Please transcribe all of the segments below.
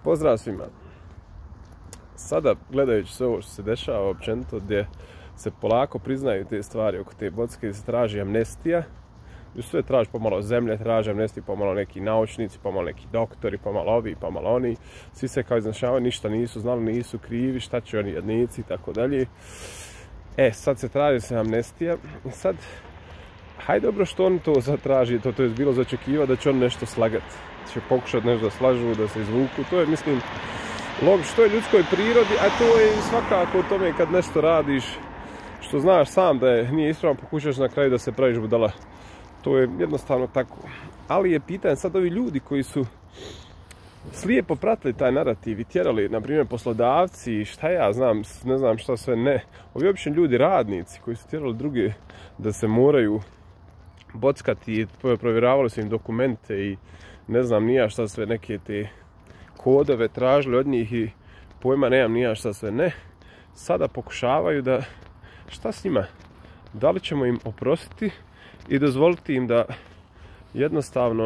Pozdrav svima. Sada, gledajući sve ovo što se dešava općenito, gdje se polako priznaju te stvari oko te Bocke, gdje se traži amnestija, gdje sve traži pomalo zemlje, traži amnestiju, pomalo neki naučnici, pomalo neki doktori, pomalo ovi, pomalo oni, svi se kao iznašavaju, ništa nisu znali, nisu krivi, šta će oni jednici i tako dalje. Sad se traži se amnestija i sad, hajde dobro što oni to zatraži, to je bilo za očekivati da će on nešto slagati, će pokušati nešto da slažu, da se izvuku, to je mislim logično, to je ljudskoj prirodi, a to je svakako u tome kad nešto radiš što znaš sam da nije ispravno, pokušaš na kraju da se praviš budala. To je jednostavno tako. Ali je pitanje sad ovi ljudi koji su slijepo pratili taj narativ i tjerali, na primjer, poslodavci, šta ja znam, ne znam šta sve ne. Ovi obični ljudi, radnici koji su tjerali druge da se moraju bockati i provjeravali su im dokumente i ne znam nija šta sve, neke te kodove tražili od njih i pojma nemam nija šta sve ne. Sada pokušavaju da, šta s njima? Da li ćemo im oprostiti i dozvoliti im da jednostavno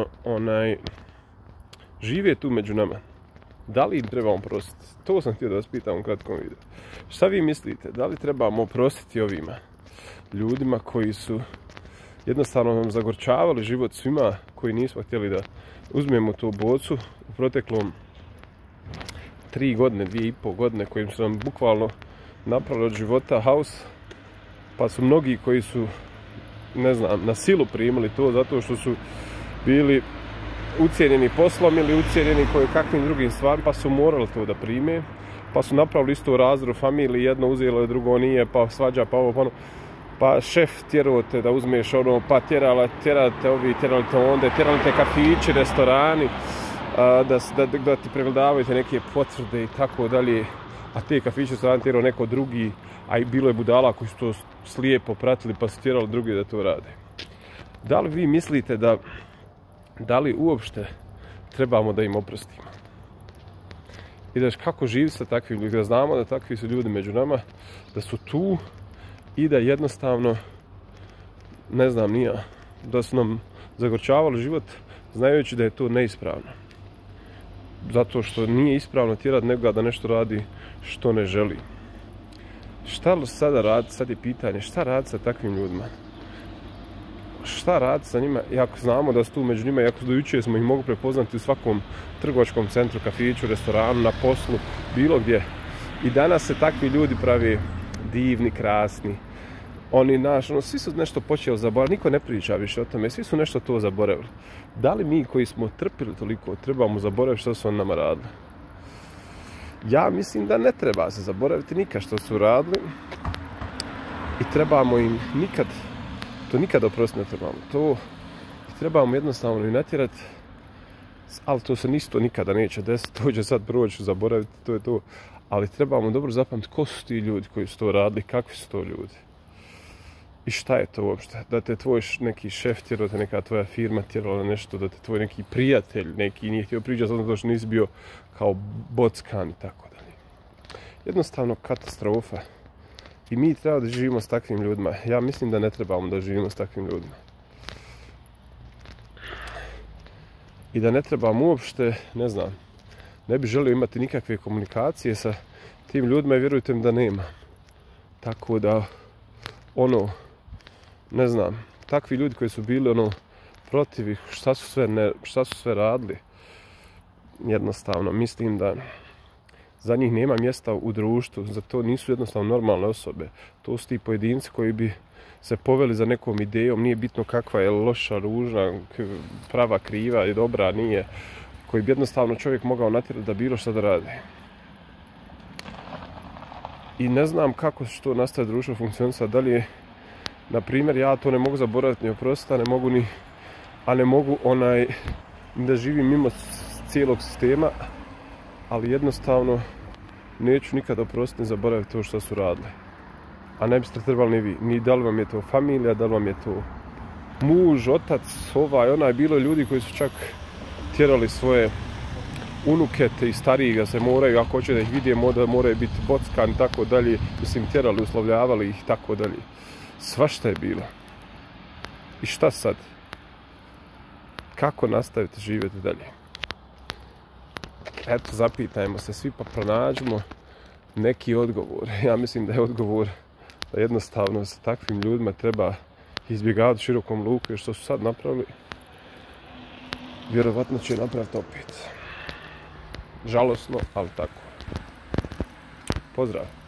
žive tu među nama? Da li im trebamo oprostiti? To sam htio da vas pitam u kratkom videu. Šta vi mislite? Da li trebamo oprostiti ovima ljudima koji su jednostavno nam zagorčavali život, svima koji nismo htjeli da uzmemo tu bocu u proteklom 3 godine, 2,5 godine, kojim su nam bukvalno napravili od života haos, pa su mnogi koji su, ne znam, na silu primili to zato što su bili ucijenjeni poslom ili ucijenjeni kakvim drugim stvarima, pa su morali to da prime, pa su napravili isto razred u familiji, jedno uzelo, drugo nije, pa svađa, pa ovo, pa ono. Pa šef tjerao te da uzmeš ono, pa tjerate ovi, tjerali te onda, tjerali te kafići, restorani, da ti pregledavaju neke potvrde i tako dalje, a te kafiće su tjerao neko drugi, a i bilo je budala koji su to slijepo pratili pa su tjerali drugi da to rade. Da li vi mislite da li uopšte trebamo da im oprostimo? I da kako živi sa takvim ljudima, da znamo da takvi su ljudi među nama, da su tu i da jednostavno, ne znam nija, da su nam zagorčavali život znajući da je to neispravno. Zato što nije ispravno tjerati nekoga da nešto radi što ne želi. Šta sada raditi? Sad je pitanje, šta raditi sa takvim ljudima? Šta raditi sa njima, ako znamo da su tu među njima, iako do jučer smo ih mogli prepoznati u svakom trgovačkom centru, kafiću, restoranu, na poslu, bilo gdje. I danas se takvi ljudi pravi divni, krasni. Oni svi su nešto počeli zaboraviti, niko ne priča više o tome, svi su nešto to zaboravili. Da li mi koji smo trpili toliko trebamo zaboraviti što su oni nama radili? Ja mislim da ne treba se zaboraviti nikad što su radili i trebamo im nikad oprostiti ne trebamo. To trebamo jednostavno i natjerati, ali to se isto nikada neće desiti, to će sad proći, zaboraviti, to je to. Ali trebamo dobro zapamtiti ko su ti ljudi koji su to radili, kakvi su to ljudi. I šta je to uopšte? Da te tvoj neki šef tjerao, da te neka tvoja firma tjerala na nešto, da te tvoj neki prijatelj neki nije htio pričati zato što nisi bio kao bockan i tako dalje. Jednostavno katastrofa. I mi treba da živimo s takvim ljudima. Ja mislim da ne trebamo da živimo s takvim ljudima. I da ne trebamo uopšte, ne znam, ne bi želio imati nikakve komunikacije sa tim ljudima i vjerujte mi da nema. Tako da, ne znam, takvi ljudi koji su bili protiv ih, šta su sve radili, jednostavno, mislim da za njih nema mjesta u društvu, za to nisu jednostavno normalne osobe. To su ti pojedinci koji bi se poveli za nekom idejom, nije bitno kakva je loša, ružna, prava, kriva i dobra, nije, koji bi jednostavno čovjek mogao natjerati da bilo što da radi. I ne znam kako će to nastaje društvo funkcionisati, da li je, na primjer, ja to ne mogu zaboraviti ni oprostiti, a ne mogu da živim mimo cijelog sistema, ali jednostavno neću nikada oprostiti ni zaboraviti to što su radili. A ne biste trebali ni vi, ni da li vam je to familija, da li vam je to muž, otac, bilo je ljudi koji su čak tjerali svoje unuke i stariji ga se moraju, ako hoće da ih vidimo, da moraju biti bockan i tako dalje, mislim tjerali, uslovljavali ih i tako dalje. Svašta je bilo. I šta sad? Kako nastaviti živjeti dalje? eto, zapitajmo se svi pa pronađemo neki odgovor. Ja mislim da je odgovor da jednostavno sa takvim ljudima treba izbjegavati širokom luku, jer što su sad napravili, vjerovatno će napraviti opet. Žalosno, ali tako. Pozdrav!